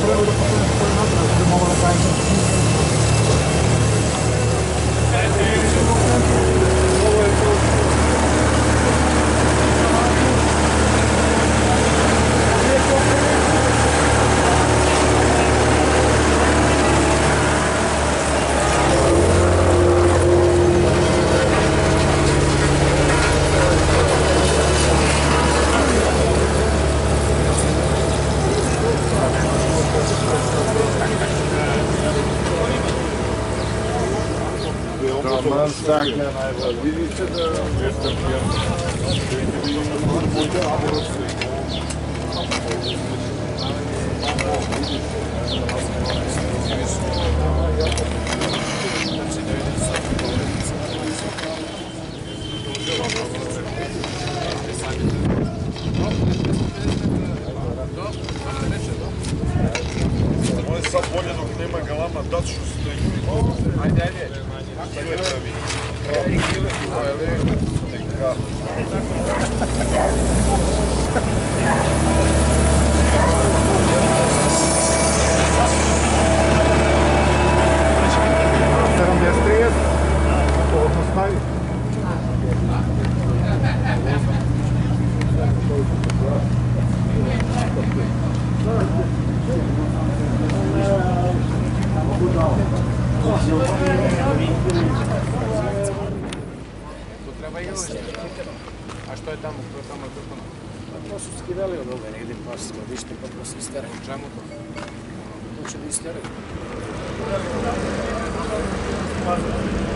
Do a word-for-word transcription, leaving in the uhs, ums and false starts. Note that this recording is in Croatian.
Aman staklen, vidite da jesam ovo je sad bolje dok nema galama, dat ću stoji. Ajde, ajde. sedamdeset tri, ovo stavi. To treba i ovo. A što je tamo? Što je tamo krpano? To su skidali od ove negdje pa se skladište pa to se isteraju. Čemu to? To će da isteraju.